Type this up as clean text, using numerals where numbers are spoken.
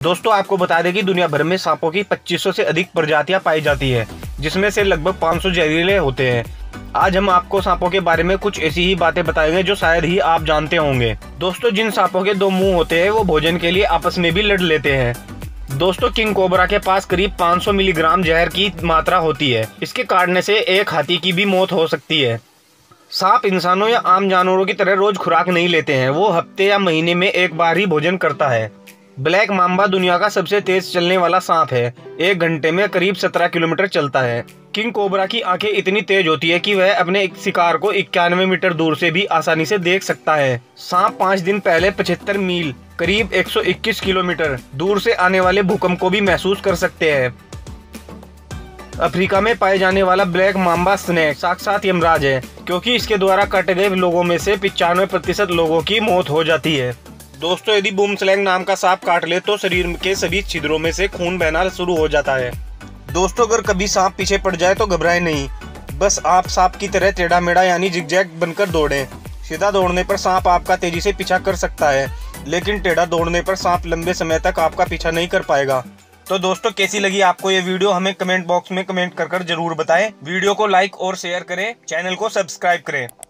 दोस्तों आपको बता दें कि दुनिया भर में सांपों की 2500 से अधिक प्रजातियां पाई जाती है, जिसमें से लगभग 500 जहरीले होते हैं। आज हम आपको सांपों के बारे में कुछ ऐसी ही बातें बताएंगे जो शायद ही आप जानते होंगे। दोस्तों जिन सांपों के 2 मुंह होते हैं वो भोजन के लिए आपस में भी लड़ लेते हैं। दोस्तों किंग कोबरा के पास करीब 500 मिलीग्राम जहर की मात्रा होती है। इसके काटने से एक हाथी की भी मौत हो सकती है। सांप इंसानों या आम जानवरों की तरह रोज खुराक नहीं लेते हैं, वो हफ्ते या महीने में एक बार ही भोजन करता है। ब्लैक मांबा दुनिया का सबसे तेज चलने वाला सांप है। 1 घंटे में करीब 17 किलोमीटर चलता है। किंग कोबरा की आंखें इतनी तेज होती है कि वह अपने शिकार को 91 मीटर दूर से भी आसानी से देख सकता है। सांप 5 दिन पहले 75 मील करीब 121 किलोमीटर दूर से आने वाले भूकंप को भी महसूस कर सकते हैं। अफ्रीका में पाए जाने वाला ब्लैक मांबा स्नेक साक्षात यमराज है, क्योंकि इसके द्वारा काटे गए लोगों में से 95% लोगों की मौत हो जाती है। दोस्तों यदि बूमस्लैंग नाम का सांप काट ले तो शरीर के सभी छिद्रों में से खून बहना शुरू हो जाता है। दोस्तों अगर कभी सांप पीछे पड़ जाए तो घबराएं नहीं, बस आप सांप की तरह टेढ़ा मेढ़ा यानी जिगजैग बनकर दौड़ें। सीधा दौड़ने पर सांप आपका तेजी से पीछा कर सकता है, लेकिन टेढ़ा दौड़ने पर सांप लंबे समय तक आपका पीछा नहीं कर पाएगा। तो दोस्तों कैसी लगी आपको ये वीडियो हमें कमेंट बॉक्स में कमेंट कर जरूर बताएं। वीडियो को लाइक और शेयर करें, चैनल को सब्सक्राइब करें।